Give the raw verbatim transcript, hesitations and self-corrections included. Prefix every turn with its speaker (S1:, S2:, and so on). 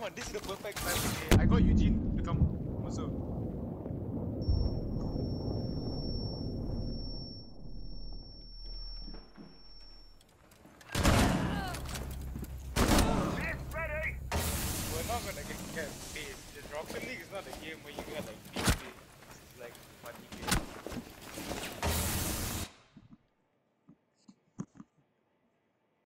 S1: on, this is the perfect time. Okay? I got Eugene to come also. We're not gonna get, get paid. The Rocket League is not a game where you get like paid. It's like a funny game.